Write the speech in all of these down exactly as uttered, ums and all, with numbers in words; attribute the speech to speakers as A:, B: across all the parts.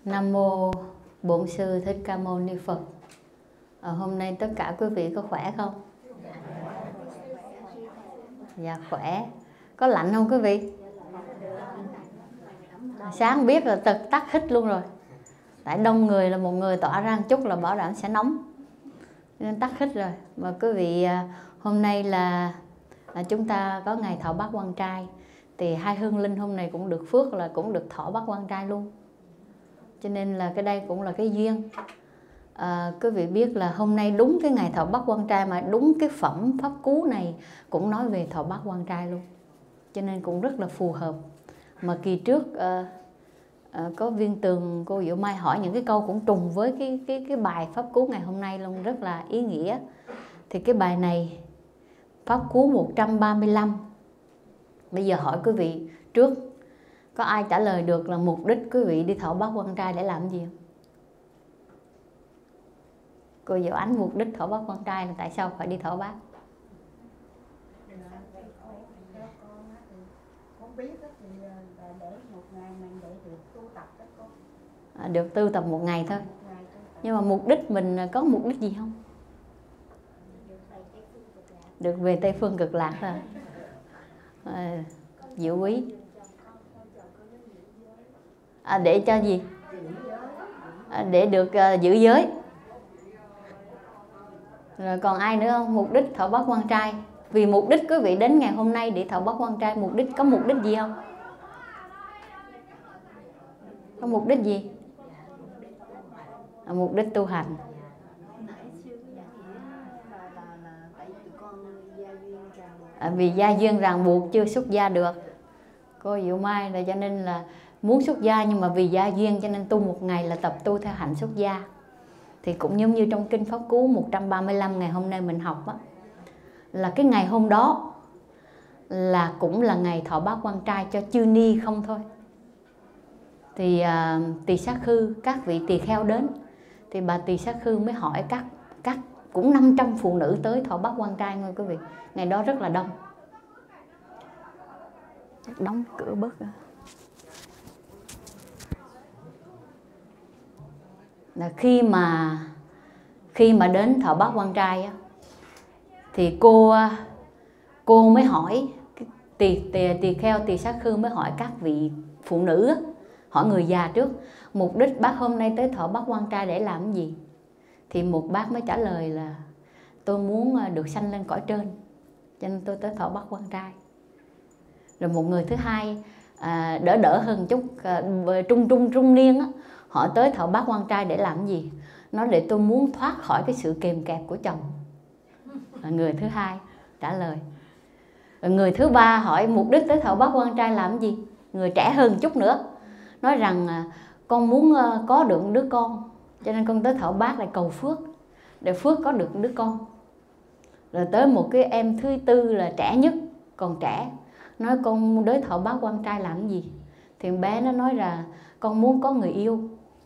A: Nam mô Bổn Sư Thích Ca Mâu Ni Phật. à, Hôm nay tất cả quý vị có khỏe không? Dạ khỏe. Có lạnh không quý vị? Sáng biết là tật tắt hít luôn rồi. Tại đông người là một người tỏa ra một chút là bảo đảm sẽ nóng, nên tắt hít rồi. Mà quý vị, hôm nay là, là chúng ta có ngày thọ bát quan trai. Thì hai hương linh hôm nay cũng được phước là cũng được thọ bát quan trai luôn. Cho nên là cái đây cũng là cái duyên. à, Quý vị biết là hôm nay đúng cái ngày thọ bát quan trai, mà đúng cái phẩm pháp cú này cũng nói về thọ bát quan trai luôn. Cho nên cũng rất là phù hợp. Mà kỳ trước à, à, có Viên Tường, cô Diệu Mai hỏi những cái câu cũng trùng với cái, cái, cái bài pháp cú ngày hôm nay luôn, rất là ý nghĩa. Thì cái bài này pháp cú một trăm ba mươi lăm. Bây giờ hỏi quý vị trước, có ai trả lời được là mục đích quý vị đi thọ bát quan trai để làm gì không? Cô Diệu Ánh, mục đích thọ bát quan trai là tại sao phải đi thọ bát? À, được tu tập một ngày thôi. Nhưng mà mục đích mình có mục đích gì không? Được về Tây Phương Cực Lạc thôi. À, Diệu Quý. À, để cho gì? À, để được uh, giữ giới. Rồi còn ai nữa không? Mục đích thọ bát quan trai. Vì mục đích quý vị đến ngày hôm nay để thọ bát quan trai, mục đích có mục đích gì không? Có mục đích gì? À, mục đích tu hành. À, vì gia duyên ràng buộc chưa xuất gia được. Cô Diệu Mai là cho nên là muốn xuất gia, nhưng mà vì gia duyên cho nên tu một ngày là tập tu theo hạnh xuất gia. Thì cũng giống như trong kinh pháp cú một trăm ba mươi lăm ngày hôm nay mình học á, là cái ngày hôm đó là cũng là ngày thọ bát quan trai cho chư ni không thôi. Thì à, tỳ sát khư, các vị tỳ kheo đến, thì bà tỳ sát khư mới hỏi các các cũng năm trăm phụ nữ tới thọ bát quan trai thôi quý vị. Ngày đó rất là đông. Đóng cửa bớt rồi. Là khi mà khi mà đến thọ bát quan trai á, thì cô cô mới hỏi tỳ tỳ tỳ kheo tỳ sát khư mới hỏi các vị phụ nữ á, hỏi người già trước, mục đích bác hôm nay tới thọ bát quan trai để làm cái gì? Thì một bác mới trả lời là tôi muốn được sanh lên cõi trên, cho nên tôi tới thọ bát quan trai. Rồi một người thứ hai à, đỡ đỡ hơn chút, à, trung trung trung niên á, họ tới thọ bát quan trai để làm gì? Nói để tôi muốn thoát khỏi cái sự kèm kẹp của chồng. Là người thứ hai trả lời. Rồi người thứ ba hỏi mục đích tới thọ bát quan trai làm gì? Người trẻ hơn chút nữa nói rằng à, con muốn có được đứa con, cho nên con tới thọ bát để cầu phước, để phước có được đứa con. Rồi tới một cái em thứ tư là trẻ nhất, còn trẻ, nói con tới thọ bát quan trai làm gì? Thì bé nó nói là con muốn có người yêu.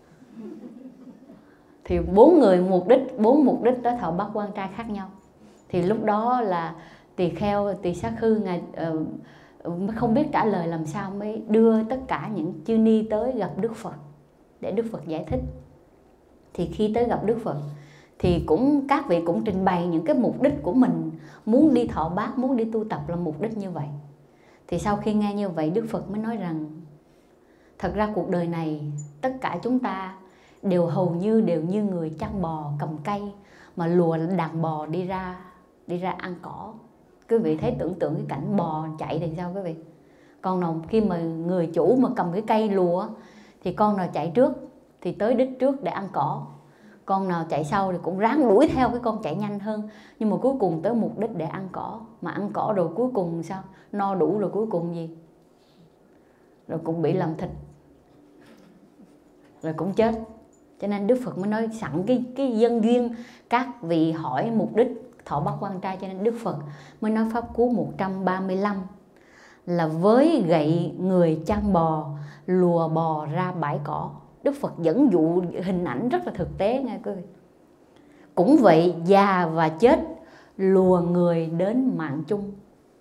A: Thì bốn người mục đích, bốn mục đích tới thọ bát quan trai khác nhau. Thì lúc đó là tỳ kheo, tỳ sát khư ngài uh, không biết trả lời làm sao, mới đưa tất cả những chư ni tới gặp Đức Phật để Đức Phật giải thích. Thì khi tới gặp Đức Phật thì cũng các vị cũng trình bày những cái mục đích của mình, muốn đi thọ bát, muốn đi tu tập là mục đích như vậy. Thì sau khi nghe như vậy, Đức Phật mới nói rằng thật ra cuộc đời này tất cả chúng ta đều hầu như đều như người chăn bò cầm cây mà lùa đàn bò đi ra đi ra ăn cỏ. Quý vị thấy tưởng tượng cái cảnh bò chạy thì sao quý vị? Con nào khi mà người chủ mà cầm cái cây lùa thì con nào chạy trước thì tới đích trước để ăn cỏ, con nào chạy sau thì cũng ráng đuổi theo cái con chạy nhanh hơn, nhưng mà cuối cùng tới mục đích để ăn cỏ. Mà ăn cỏ rồi cuối cùng sao? No đủ rồi cuối cùng gì? Rồi cũng bị làm thịt, rồi cũng chết. Cho nên Đức Phật mới nói sẵn cái, cái nhân duyên các vị hỏi mục đích thọ bát quan trai, cho nên Đức Phật mới nói pháp cú một trăm ba mươi lăm là với gậy người chăn bò lùa bò ra bãi cỏ. Đức Phật dẫn dụ hình ảnh rất là thực tế nghe quý vị. Cũng vậy, già và chết lùa người đến mạng chung.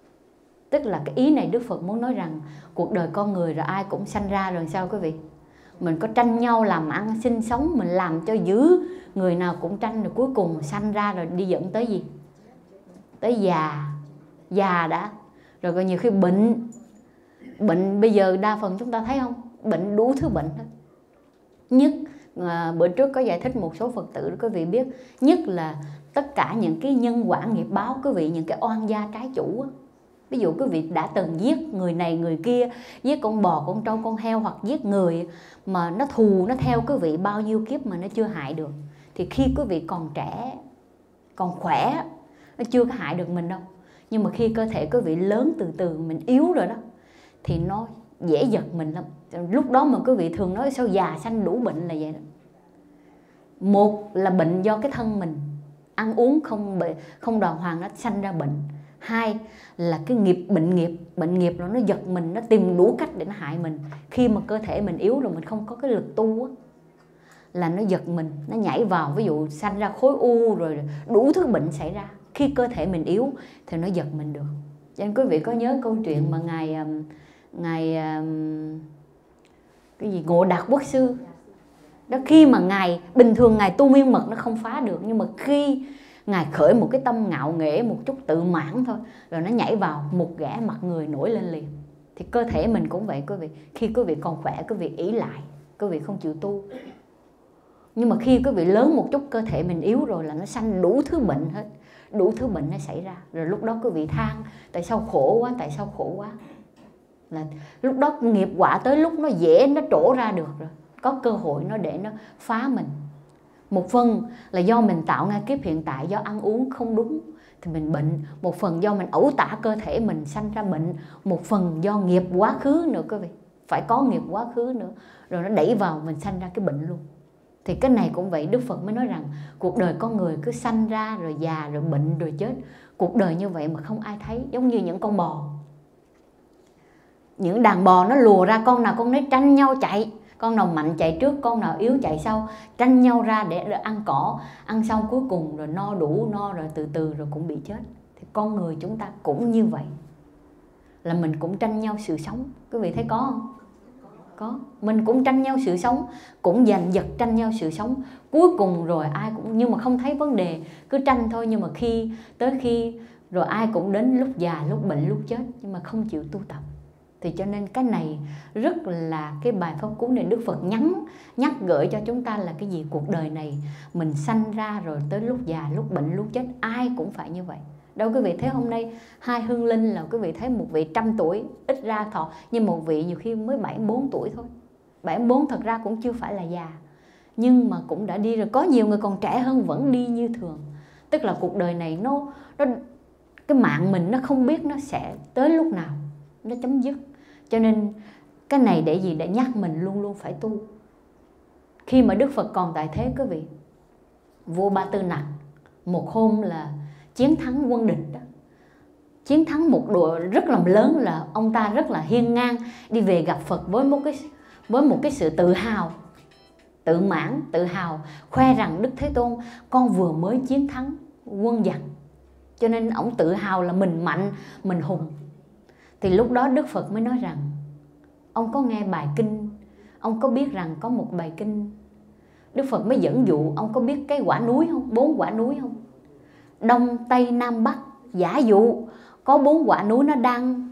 A: Tức là cái ý này Đức Phật muốn nói rằng cuộc đời con người rồi ai cũng sanh ra rồi sao quý vị? Mình có tranh nhau làm ăn sinh sống, mình làm cho dữ, người nào cũng tranh, rồi cuối cùng sanh ra rồi đi dẫn tới gì? Tới già. Già đã. Rồi có nhiều khi bệnh. Bệnh bây giờ đa phần chúng ta thấy không? Bệnh đủ thứ bệnh thôi. Nhất, à, bữa trước có giải thích một số Phật tử quý vị biết, nhất là tất cả những cái nhân quả nghiệp báo, quý vị, những cái oan gia trái chủ á. Ví dụ quý vị đã từng giết người này người kia, giết con bò, con trâu, con heo, hoặc giết người mà nó thù, nó theo quý vị bao nhiêu kiếp mà nó chưa hại được. Thì khi quý vị còn trẻ, còn khỏe, nó chưa có hại được mình đâu. Nhưng mà khi cơ thể quý vị lớn từ từ, mình yếu rồi đó, thì nó dễ giật mình lắm. Lúc đó mà quý vị thường nói sao già sanh đủ bệnh là vậy đó. Một là bệnh do cái thân mình ăn uống không không đàng hoàng, nó sanh ra bệnh. Hai là cái nghiệp, bệnh nghiệp, bệnh nghiệp rồi nó giật mình, nó tìm đủ cách để nó hại mình. Khi mà cơ thể mình yếu rồi, mình không có cái lực tu á, là nó giật mình, nó nhảy vào, ví dụ sanh ra khối u rồi đủ thứ bệnh xảy ra. Khi cơ thể mình yếu thì nó giật mình được. Cho nên quý vị có nhớ câu chuyện mà ngài ngài cái gì Ngộ Đạt Quốc Sư đó, khi mà ngài bình thường ngài tu miên mật nó không phá được, nhưng mà khi ngài khởi một cái tâm ngạo nghễ, một chút tự mãn thôi, rồi nó nhảy vào, một gã mặt người nổi lên liền. Thì cơ thể mình cũng vậy quý vị. Khi quý vị còn khỏe, quý vị ỷ lại, quý vị không chịu tu. Nhưng mà khi quý vị lớn một chút, cơ thể mình yếu rồi là nó sanh đủ thứ bệnh hết. Đủ thứ bệnh nó xảy ra. Rồi lúc đó quý vị than, tại sao khổ quá, tại sao khổ quá. Là lúc đó nghiệp quả tới lúc nó dễ, nó trổ ra được rồi. Có cơ hội nó để nó phá mình. Một phần là do mình tạo ra kiếp hiện tại, do ăn uống không đúng thì mình bệnh. Một phần do mình ẩu tả cơ thể mình sanh ra bệnh. Một phần do nghiệp quá khứ nữa quý vị. Phải có nghiệp quá khứ nữa. Rồi nó đẩy vào mình sanh ra cái bệnh luôn. Thì cái này cũng vậy, Đức Phật mới nói rằng cuộc đời con người cứ sanh ra rồi già rồi bệnh rồi chết. Cuộc đời như vậy mà không ai thấy, giống như những con bò. Những đàn bò nó lùa ra, con nào con nấy tranh nhau chạy. Con nào mạnh chạy trước, con nào yếu chạy sau, tranh nhau ra để ăn cỏ. Ăn xong cuối cùng rồi no đủ, no rồi từ từ rồi cũng bị chết. Thì con người chúng ta cũng như vậy, là mình cũng tranh nhau sự sống. Quý vị thấy có không? Có. Mình cũng tranh nhau sự sống, cũng giành giật tranh nhau sự sống. Cuối cùng rồi ai cũng, nhưng mà không thấy vấn đề, cứ tranh thôi. Nhưng mà khi tới khi rồi ai cũng đến lúc già, lúc bệnh, lúc chết, nhưng mà không chịu tu tập. Thì cho nên cái này rất là cái bài pháp cú này Đức Phật nhắn nhắc gửi cho chúng ta là cái gì? Cuộc đời này mình sanh ra rồi tới lúc già, lúc bệnh, lúc chết, ai cũng phải như vậy. Đâu quý vị thấy hôm nay hai hương linh là quý vị thấy một vị trăm tuổi ít ra thọ, nhưng một vị nhiều khi mới bảy mươi bốn tuổi thôi. bảy mươi bốn thật ra cũng chưa phải là già, nhưng mà cũng đã đi rồi. Có nhiều người còn trẻ hơn vẫn đi như thường. Tức là cuộc đời này nó, nó cái mạng mình nó không biết nó sẽ tới lúc nào nó chấm dứt. Cho nên cái này để gì? Để nhắc mình luôn luôn phải tu. Khi mà Đức Phật còn tại thế quý vị, vua Ba Tư Nặc một hôm là chiến thắng quân địch đó, chiến thắng một đội rất là lớn, là ông ta rất là hiên ngang đi về gặp Phật với một cái với một cái sự tự hào, tự mãn, tự hào, khoe rằng Đức Thế Tôn, con vừa mới chiến thắng quân giặc. Cho nên ông tự hào là mình mạnh, mình hùng. Thì lúc đó Đức Phật mới nói rằng, ông có nghe bài kinh, ông có biết rằng có một bài kinh. Đức Phật mới dẫn dụ, ông có biết cái quả núi không? Bốn quả núi không? Đông, Tây, Nam, Bắc. Giả dụ có bốn quả núi nó đang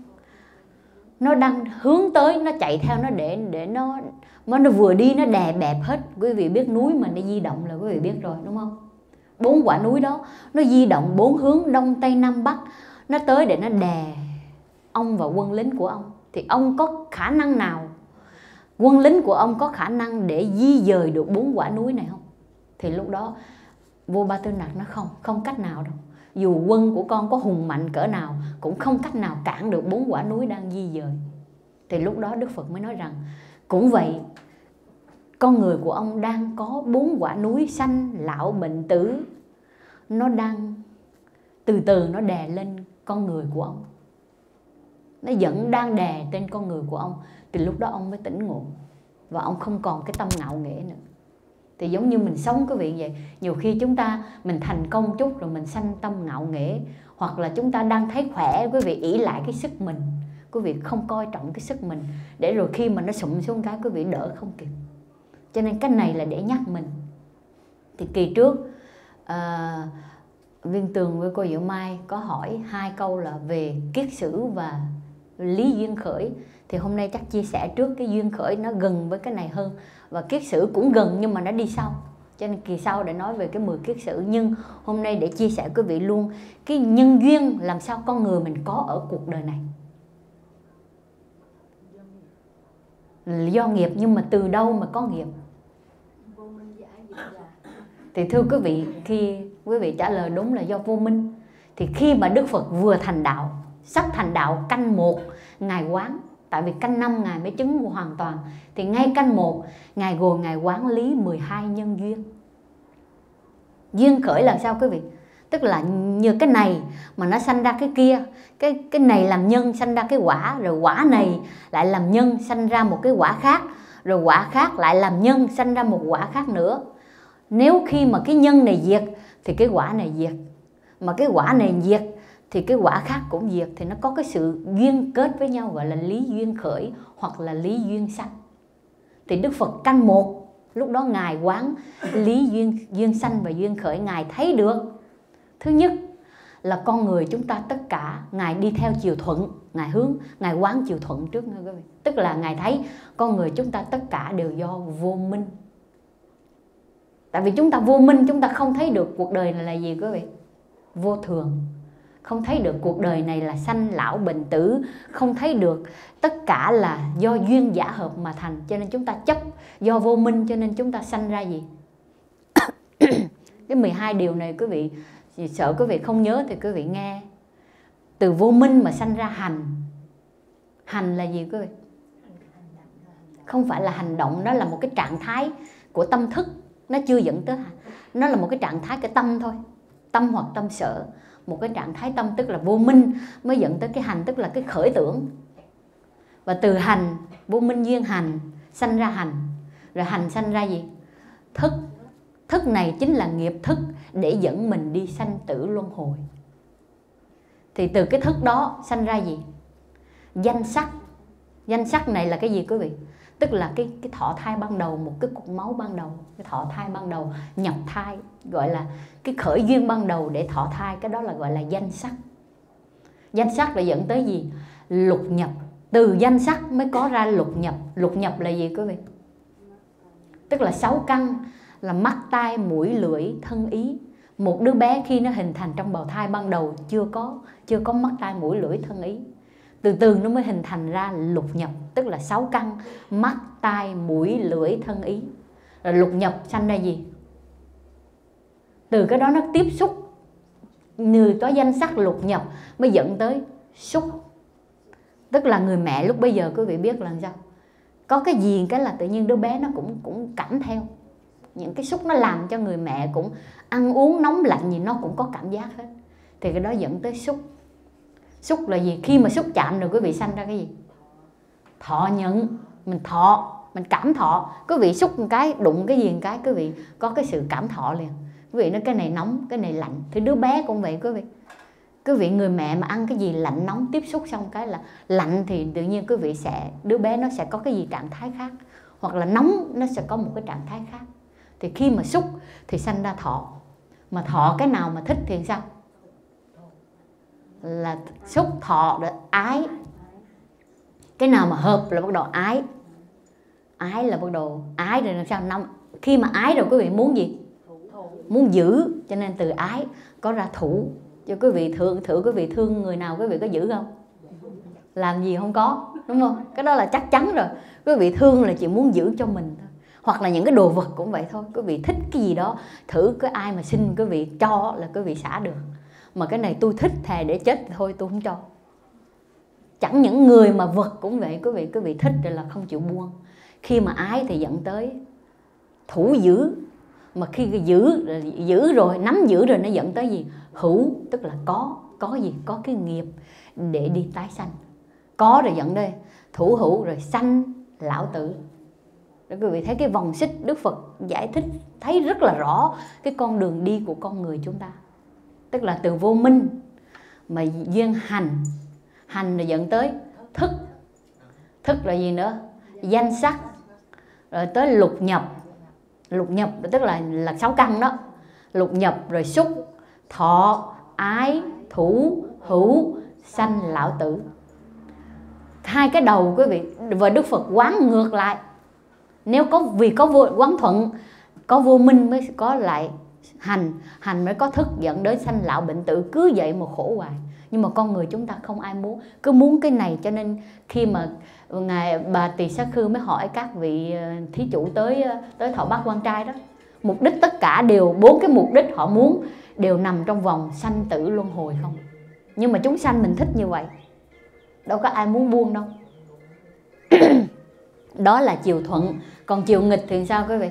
A: nó đang hướng tới, nó chạy theo nó để để nó nó nó vừa đi nó đè bẹp hết. Quý vị biết núi mà nó di động là quý vị biết rồi đúng không? Bốn quả núi đó nó di động bốn hướng Đông, Tây, Nam, Bắc, nó tới để nó đè ông và quân lính của ông. Thì ông có khả năng nào, quân lính của ông có khả năng để di dời được bốn quả núi này không? Thì lúc đó vua Ba Tư Nặc nó không, không cách nào đâu. Dù quân của con có hùng mạnh cỡ nào cũng không cách nào cản được bốn quả núi đang di dời. Thì lúc đó Đức Phật mới nói rằng, cũng vậy, con người của ông đang có bốn quả núi sanh, lão, bệnh, tử, nó đang từ từ nó đè lên con người của ông. Nó vẫn đang đè trên con người của ông. Thì lúc đó ông mới tỉnh ngộ, và ông không còn cái tâm ngạo nghễ nữa. Thì giống như mình sống cái việc vậy. Nhiều khi chúng ta, mình thành công chút rồi mình sanh tâm ngạo nghễ. Hoặc là chúng ta đang thấy khỏe, quý vị ỷ lại cái sức mình, quý vị không coi trọng cái sức mình, để rồi khi mà nó sụm xuống cái quý vị đỡ không kịp. Cho nên cái này là để nhắc mình. Thì kỳ trước à, Viên Tường với cô Diệu Mai có hỏi hai câu là về kiết sử và lý duyên khởi. Thì hôm nay chắc chia sẻ trước cái duyên khởi, nó gần với cái này hơn. Và kiết sử cũng gần nhưng mà nó đi sau, cho nên kỳ sau để nói về cái mười kiết sử. Nhưng hôm nay để chia sẻ quý vị luôn cái nhân duyên làm sao con người mình có ở cuộc đời này. Do nghiệp, nhưng mà từ đâu mà có nghiệp? Thì thưa quý vị, khi quý vị trả lời đúng là do vô minh. Thì khi mà Đức Phật vừa thành đạo, sắp thành đạo canh một, Ngài quán. Tại vì canh năm Ngài mới chứng hoàn toàn. Thì ngay canh một, Ngài ngồi Ngài quán lý mười hai nhân duyên. Duyên khởi là sao quý vị? Tức là như cái này mà nó sanh ra cái kia. Cái, cái này làm nhân sanh ra cái quả. Rồi quả này lại làm nhân sanh ra một cái quả khác. Rồi quả khác lại làm nhân sanh ra một quả khác nữa. Nếu khi mà cái nhân này diệt thì cái quả này diệt. Mà cái quả này diệt thì cái quả khác cũng diệt. Thì nó có cái sự duyên kết với nhau, gọi là lý duyên khởi hoặc là lý duyên sanh. Thì Đức Phật canh một, lúc đó Ngài quán lý duyên, duyên sanh và duyên khởi. Ngài thấy được, thứ nhất là con người chúng ta tất cả, Ngài đi theo chiều thuận, Ngài hướng, Ngài quán chiều thuận trước. Tức là Ngài thấy con người chúng ta tất cả đều do vô minh. Tại vì chúng ta vô minh, chúng ta không thấy được cuộc đời này là gì quý vị? Vô thường. Không thấy được cuộc đời này là sanh lão bệnh tử. Không thấy được tất cả là do duyên giả hợp mà thành. Cho nên chúng ta chấp do vô minh, cho nên chúng ta sanh ra gì? Cái mười hai điều này quý vị sợ quý vị không nhớ thì quý vị nghe. Từ vô minh mà sanh ra hành. Hành là gì quý vị? Không phải là hành động, đó là một cái trạng thái của tâm thức. Nó chưa dẫn tới hành. Nó là một cái trạng thái cái tâm thôi. Tâm hoặc tâm sở. Một cái trạng thái tâm, tức là vô minh mới dẫn tới cái hành, tức là cái khởi tưởng. Và từ hành, vô minh duyên hành, sanh ra hành. Rồi hành sanh ra gì? Thức. Thức này chính là nghiệp thức để dẫn mình đi sanh tử luân hồi. Thì từ cái thức đó sanh ra gì? Danh sắc. Danh sắc này là cái gì quý vị? Tức là cái, cái thọ thai ban đầu, một cái cục máu ban đầu. Cái thọ thai ban đầu, nhập thai, gọi là cái khởi duyên ban đầu để thọ thai. Cái đó là gọi là danh sắc. Danh sắc là dẫn tới gì? Lục nhập. Từ danh sắc mới có ra lục nhập. Lục nhập là gì quý vị? Tức là sáu căn, là mắt, tai, mũi, lưỡi, thân, ý. Một đứa bé khi nó hình thành trong bào thai ban đầu chưa có, chưa có mắt, tai, mũi, lưỡi, thân, ý. Từ từ nó mới hình thành ra lục nhập, tức là sáu căn, mắt, tai, mũi, lưỡi, thân, ý. Rồi lục nhập sanh ra gì? Từ cái đó nó tiếp xúc, người có danh sắc lục nhập mới dẫn tới xúc. Tức là người mẹ lúc bây giờ quý vị biết là sao? Có cái gì cái là tự nhiên đứa bé nó cũng, cũng cảm theo. Những cái xúc nó làm cho người mẹ cũng ăn uống nóng lạnh gì nó cũng có cảm giác hết. Thì cái đó dẫn tới xúc. Xúc là gì? Khi mà xúc chạm rồi quý vị sanh ra cái gì? Thọ nhận. Mình thọ, mình cảm thọ. Quý vị xúc một cái, đụng cái gì một cái, quý vị có cái sự cảm thọ liền. Quý vị nói cái này nóng, cái này lạnh. Thì đứa bé cũng vậy quý vị. Quý vị người mẹ mà ăn cái gì lạnh nóng tiếp xúc xong cái là lạnh thì tự nhiên quý vị sẽ, đứa bé nó sẽ có cái gì trạng thái khác. Hoặc là nóng nó sẽ có một cái trạng thái khác. Thì khi mà xúc thì sanh ra thọ. Mà thọ cái nào mà thích thì sao? Là xúc thọ rồi ái. Cái nào mà hợp là bắt đầu ái. Ái là bắt đầu ái rồi làm sao? Năm, khi mà ái rồi quý vị muốn gì? Muốn giữ. Cho nên từ ái có ra thủ. Cho quý vị thử, thử quý vị thương người nào quý vị có giữ không? Làm gì không có, đúng không? Cái đó là chắc chắn rồi. Quý vị thương là chỉ muốn giữ cho mình thôi. Hoặc là những cái đồ vật cũng vậy thôi. Quý vị thích cái gì đó, thử cái ai mà xin quý vị cho là quý vị xả được. Mà cái này tôi thích thề để chết thì thôi tôi không cho. Chẳng những người mà vật cũng vậy. Quý vị, quý vị thích rồi là không chịu buông. Khi mà ái thì dẫn tới thủ giữ. Mà khi giữ, giữ rồi, nắm giữ rồi nó dẫn tới gì? Hữu, tức là có. Có gì? Có cái nghiệp để đi tái sanh. Có rồi dẫn đây thủ hữu rồi sanh lão tử. Để quý vị thấy cái vòng xích Đức Phật giải thích thấy rất là rõ cái con đường đi của con người chúng ta. Tức là từ vô minh mà duyên hành. Hành là dẫn tới thức. Thức là gì nữa? Danh sắc. Rồi tới lục nhập. Lục nhập tức là là sáu căn đó. Lục nhập rồi xúc, thọ, ái, thủ, hữu, sanh, lão tử. Hai cái đầu quý vị, và Đức Phật quán ngược lại. Nếu có vì có vô, quán thuận, có vô minh mới có lại hành, hành mới có thức, dẫn đến sanh lão bệnh tử, cứ vậy mà khổ hoài. Nhưng mà con người chúng ta không ai muốn, cứ muốn cái này, cho nên khi mà ngài bà Tỳ Xá Khư mới hỏi các vị thí chủ tới tới thọ bát quan trai đó, mục đích tất cả đều bốn cái mục đích họ muốn đều nằm trong vòng sanh tử luân hồi không. Nhưng mà chúng sanh mình thích như vậy, đâu có ai muốn buông đâu. Đó là chiều thuận. Còn chiều nghịch thì sao quý vị?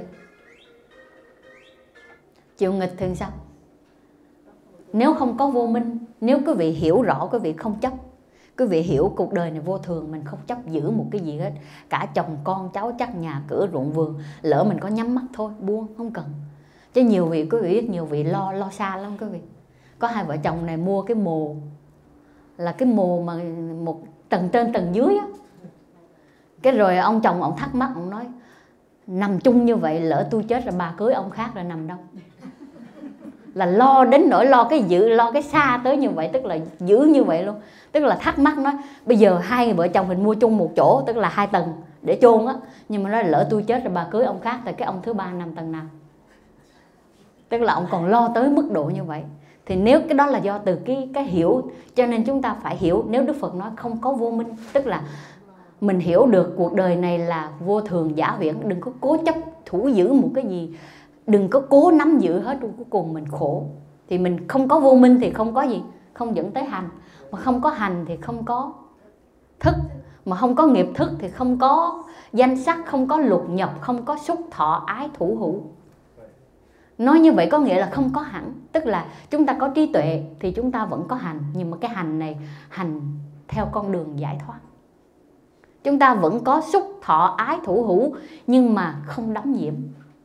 A: Chiều nghịch thì sao? Nếu không có vô minh, nếu quý vị hiểu rõ, quý vị không chấp, quý vị hiểu cuộc đời này vô thường, mình không chấp giữ một cái gì hết, cả chồng con cháu chắc nhà cửa ruộng vườn, lỡ mình có nhắm mắt thôi, buông, không cần. Chứ nhiều vị, quý vị biết nhiều vị lo lo xa lắm quý vị. Có hai vợ chồng này mua cái mồ, là cái mồ mà một tầng trên tầng dưới á. Cái rồi ông chồng ông thắc mắc, ông nói nằm chung như vậy, lỡ tôi chết rồi bà cưới ông khác rồi nằm đâu. Là lo đến nỗi lo cái giữ, lo cái xa tới như vậy, tức là giữ như vậy luôn. Tức là thắc mắc nói bây giờ hai vợ chồng mình mua chung một chỗ, tức là hai tầng để chôn á, nhưng mà nói lỡ tôi chết rồi bà cưới ông khác, thì cái ông thứ ba nằm tầng nào? Tức là ông còn lo tới mức độ như vậy. Thì nếu cái đó là do từ cái cái hiểu, cho nên chúng ta phải hiểu. Nếu Đức Phật nói không có vô minh, tức là mình hiểu được cuộc đời này là vô thường giả huyễn, đừng có cố chấp thủ giữ một cái gì, đừng có cố nắm giữ hết, cuối cùng mình khổ. Thì mình không có vô minh thì không có gì, không dẫn tới hành. Mà không có hành thì không có thức. Mà không có nghiệp thức thì không có danh sắc, không có lục nhập, không có xúc thọ ái thủ hữu. Nói như vậy có nghĩa là không có hẳn. Tức là chúng ta có trí tuệ thì chúng ta vẫn có hành, nhưng mà cái hành này hành theo con đường giải thoát. Chúng ta vẫn có xúc thọ ái thủ hữu, nhưng mà không đắm nhiễm.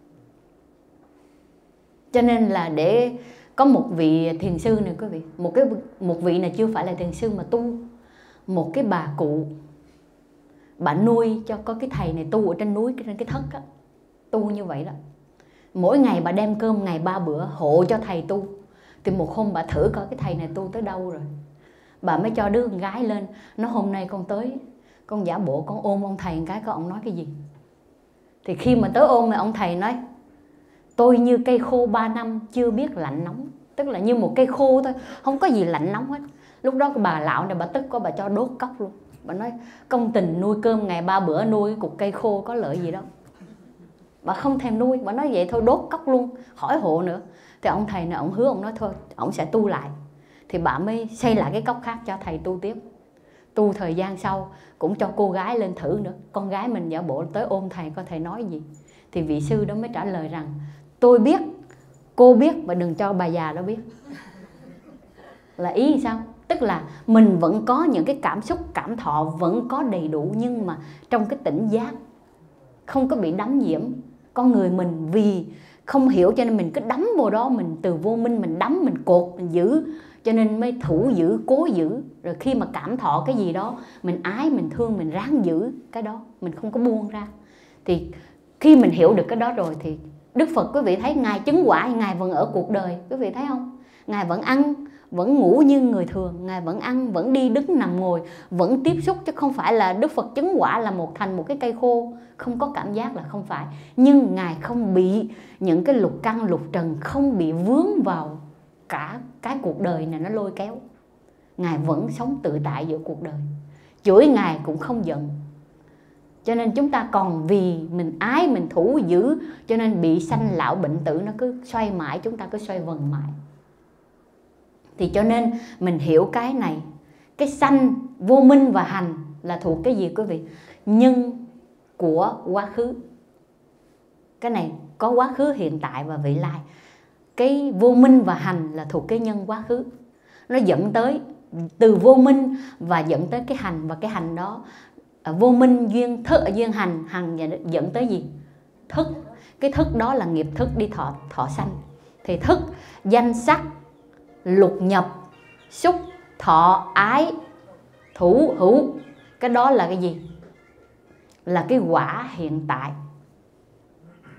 A: Cho nên là để có một vị thiền sư này quý vị, một cái một vị này chưa phải là thiền sư mà tu, một cái bà cụ, bà nuôi cho có cái thầy này tu ở trên núi, trên cái thất á, tu như vậy đó. Mỗi ngày bà đem cơm ngày ba bữa hộ cho thầy tu. Thì một hôm bà thử coi cái thầy này tu tới đâu rồi, bà mới cho đứa con gái lên, nó hôm nay con tới, con giả bộ con ôm ông thầy một cái coi ông nói cái gì. Thì khi mà tới ôm thì ông thầy nói tôi như cây khô ba năm chưa biết lạnh nóng. Tức là như một cây khô thôi, không có gì lạnh nóng hết. Lúc đó cái bà lão này bà tức quá, bà cho đốt cốc luôn. Bà nói công tình nuôi cơm ngày ba bữa nuôi cục cây khô có lợi gì đâu. Bà không thèm nuôi, bà nói vậy thôi đốt cốc luôn, khỏi hộ nữa. Thì ông thầy này ông hứa, ông nói thôi ông sẽ tu lại. Thì bà mới xây lại cái cốc khác cho thầy tu tiếp. Tu thời gian sau cũng cho cô gái lên thử nữa, con gái mình giả bộ tới ôm thầy coi thầy nói gì. Thì vị sư đó mới trả lời rằng tôi biết, cô biết, mà đừng cho bà già đó biết. Là ý sao? Tức là mình vẫn có những cái cảm xúc, cảm thọ vẫn có đầy đủ, nhưng mà trong cái tỉnh giác, không có bị đắm nhiễm. Con người mình vì không hiểu cho nên mình cứ đắm vô đó, mình từ vô minh mình đắm, mình cột, mình giữ, cho nên mới thủ giữ, cố giữ. Rồi khi mà cảm thọ cái gì đó, mình ái, mình thương, mình ráng giữ cái đó, mình không có buông ra. Thì khi mình hiểu được cái đó rồi thì Đức Phật quý vị thấy Ngài chứng quả, Ngài vẫn ở cuộc đời, quý vị thấy không? Ngài vẫn ăn, vẫn ngủ như người thường, Ngài vẫn ăn, vẫn đi đứng nằm ngồi, vẫn tiếp xúc, chứ không phải là Đức Phật chứng quả là một thành một cái cây khô, không có cảm giác, là không phải. Nhưng Ngài không bị những cái lục căn lục trần, không bị vướng vào cả cái cuộc đời này nó lôi kéo. Ngài vẫn sống tự tại giữa cuộc đời, chửi Ngài cũng không giận. Cho nên chúng ta còn vì mình ái, mình thủ giữ, cho nên bị sanh lão bệnh tử nó cứ xoay mãi, chúng ta cứ xoay vần mãi. Thì cho nên mình hiểu cái này, cái sanh, vô minh và hành là thuộc cái gì quý vị? Nhân của quá khứ. Cái này có quá khứ, hiện tại và vị lai. Cái vô minh và hành là thuộc cái nhân quá khứ. Nó dẫn tới từ vô minh và dẫn tới cái hành, và cái hành đó vô minh duyên thức, duyên hành, hành dẫn tới gì? Thức. Cái thức đó là nghiệp thức đi thọ, thọ sanh. Thì thức, danh sắc, lục nhập, xúc, thọ, ái, thủ, hữu, cái đó là cái gì? Là cái quả hiện tại.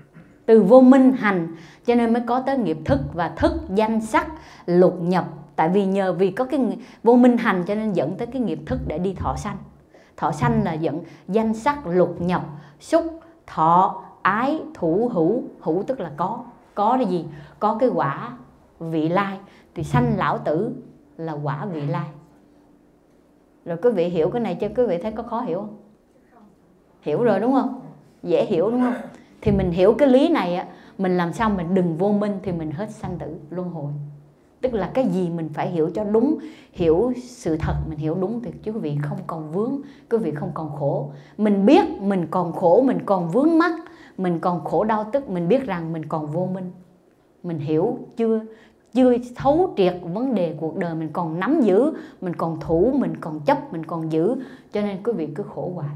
A: từ vô minh hành cho nên mới có tới nghiệp thức, và thức danh sắc lục nhập. Tại vì nhờ vì có cái vô minh hành cho nên dẫn tới cái nghiệp thức để đi thọ sanh. Thọ sanh là dẫn danh sắc lục nhập, xúc thọ ái thủ hữu. Hữu tức là có. Có là gì? Có cái quả vị lai. Thì sanh lão tử là quả vị lai. Rồi quý vị hiểu cái này chưa? Quý vị thấy có khó hiểu không? Hiểu rồi đúng không? Dễ hiểu đúng không? Thì mình hiểu cái lý này á, mình làm sao mình đừng vô minh thì mình hết sanh tử luân hồi. Tức là cái gì mình phải hiểu cho đúng, hiểu sự thật, mình hiểu đúng thì quý vị không còn vướng, quý vị không còn khổ. Mình biết mình còn khổ, mình còn vướng mắc, mình còn khổ đau, tức mình biết rằng mình còn vô minh. Mình hiểu chưa chưa thấu triệt vấn đề cuộc đời, mình còn nắm giữ, mình còn thủ, mình còn chấp, mình còn giữ, cho nên quý vị cứ khổ hoài.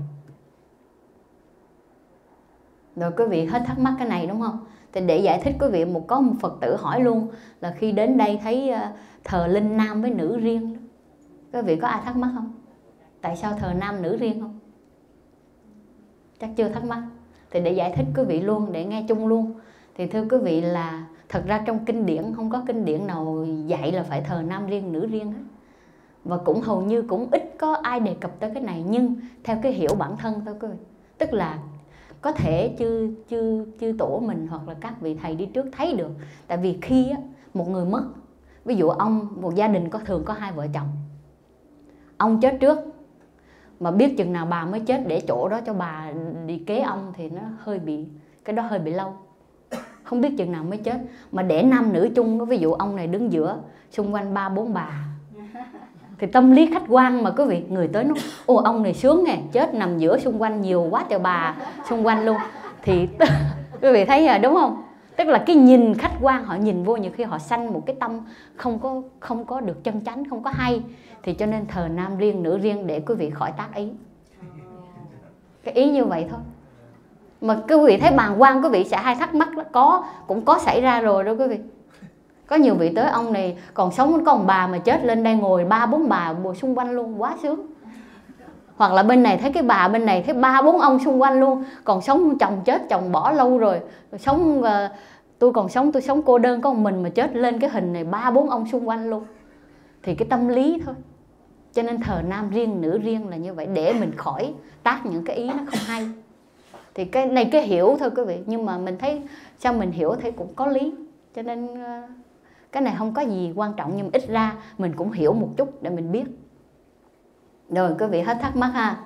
A: Rồi quý vị hết thắc mắc cái này đúng không? Thì để giải thích quý vị, một có một Phật tử hỏi luôn là khi đến đây thấy thờ linh nam với nữ riêng. Quý vị có ai thắc mắc không? Tại sao thờ nam nữ riêng không? Chắc chưa thắc mắc. Thì để giải thích quý vị luôn, để nghe chung luôn. Thì thưa quý vị là thật ra trong kinh điển không có kinh điển nào dạy là phải thờ nam riêng nữ riêng hết. Và cũng hầu như cũng ít có ai đề cập tới cái này, nhưng theo cái hiểu bản thân thôi quý vị. Tức là có thể chư, chư, chư tổ mình hoặc là các vị thầy đi trước thấy được. Tại vì khi á, một người mất, ví dụ ông, một gia đình có thường có hai vợ chồng, ông chết trước mà biết chừng nào bà mới chết để chỗ đó cho bà đi kế ông thì nó hơi bị, cái đó hơi bị lâu. Không biết chừng nào mới chết. Mà để nam nữ chung, ví dụ ông này đứng giữa, xung quanh ba bốn bà, thì tâm lý khách quan mà quý vị, người tới nói ô ông này sướng nghe, chết nằm giữa xung quanh nhiều quá trời bà xung quanh luôn. Thì quý vị thấy rồi đúng không? Tức là cái nhìn khách quan, họ nhìn vô nhiều khi họ sanh một cái tâm không có không có được chân chánh, không có hay. Thì cho nên thờ nam riêng nữ riêng để quý vị khỏi tác ý. Cái ý như vậy thôi. Mà quý vị thấy bàng quan, quý vị sẽ hay thắc mắc đó, có cũng có xảy ra rồi đó quý vị. Có nhiều vị tới ông này còn sống, có ông bà mà chết lên đây ngồi ba bốn bà xung quanh luôn, quá sướng. Hoặc là bên này thấy cái bà bên này thấy ba bốn ông xung quanh luôn, còn sống chồng chết, chồng bỏ lâu rồi, sống uh, tôi còn sống, tôi sống cô đơn có một mình mà chết lên cái hình này ba bốn ông xung quanh luôn. Thì cái tâm lý thôi. Cho nên thờ nam riêng nữ riêng là như vậy, để mình khỏi tác những cái ý nó không hay. Thì cái này cái hiểu thôi quý vị, nhưng mà mình thấy sao mình hiểu thấy cũng có lý. Cho nên uh, cái này không có gì quan trọng, nhưng mà ít ra mình cũng hiểu một chút để mình biết. Rồi quý vị hết thắc mắc ha.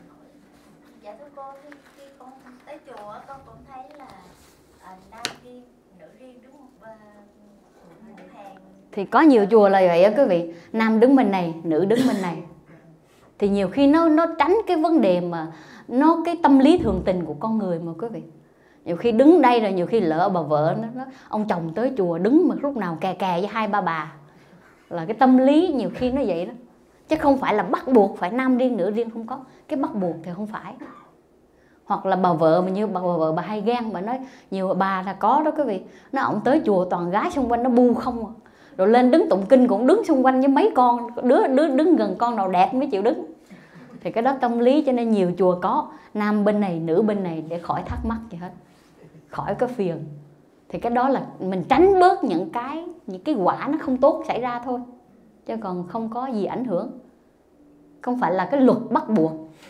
B: Dạ thưa cô, khi, khi con tới chùa con cũng thấy là à, nam riêng, nữ riêng đúng không? Hàng...
A: Thì có nhiều chùa là vậy á quý vị, nam đứng bên này, nữ đứng bên này. Thì nhiều khi nó nó tránh cái vấn đề mà nó cái tâm lý thường tình của con người mà quý vị. Nhiều khi đứng đây rồi nhiều khi lỡ bà vợ nó, nó ông chồng tới chùa đứng mà lúc nào kè kè với hai ba bà, là cái tâm lý nhiều khi nó vậy đó. Chứ không phải là bắt buộc phải nam riêng nữ riêng, không có cái bắt buộc thì không phải. Hoặc là bà vợ mà như bà vợ bà hay ghen, bà nói nhiều bà là có đó quý vị, nó ông tới chùa toàn gái xung quanh nó bu không à. Rồi lên đứng tụng kinh cũng đứng xung quanh với mấy con, đứa đứa đứng gần con nào đẹp mới chịu đứng. Thì cái đó tâm lý, cho nên nhiều chùa có nam bên này nữ bên này để khỏi thắc mắc gì hết, khỏi có phiền. Thì cái đó là mình tránh bớt những cái những cái quả nó không tốt xảy ra thôi, chứ còn không có gì ảnh hưởng, không phải là cái luật bắt buộc.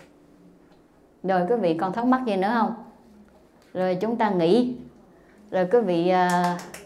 A: Rồi quý vị còn thắc mắc gì nữa không? Rồi chúng ta nghỉ. Rồi quý vị uh,